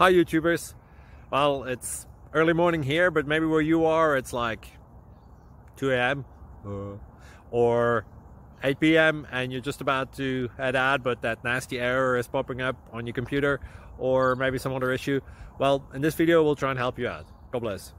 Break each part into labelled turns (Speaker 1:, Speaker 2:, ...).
Speaker 1: Hi YouTubers. Well, it's early morning here, but maybe where you are it's like 2 a.m. or 8 p.m. and you're just about to head out, but that nasty error is popping up on your computer, or maybe some other issue. Well, in this video we'll try and help you out. God bless.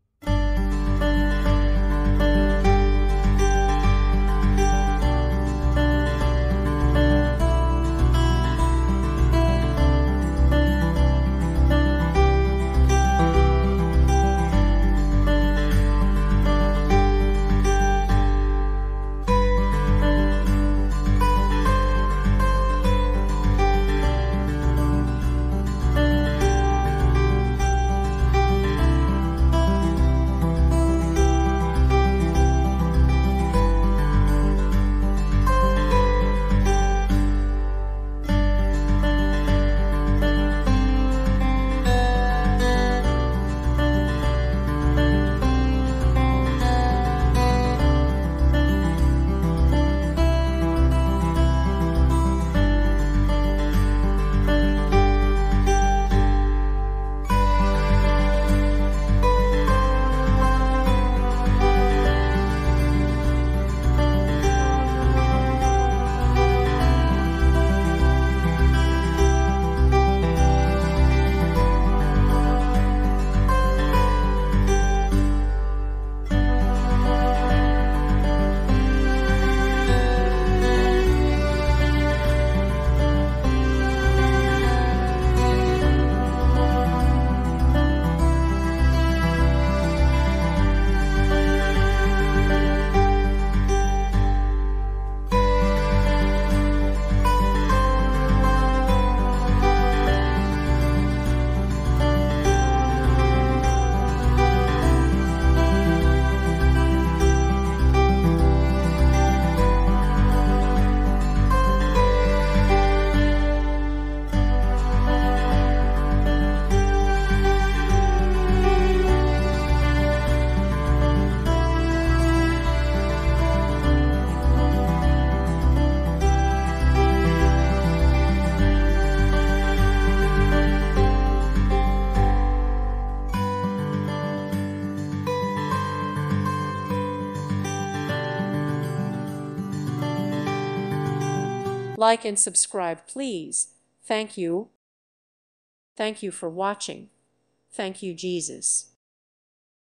Speaker 2: Like and subscribe, please. Thank you. Thank you for watching. Thank you, Jesus.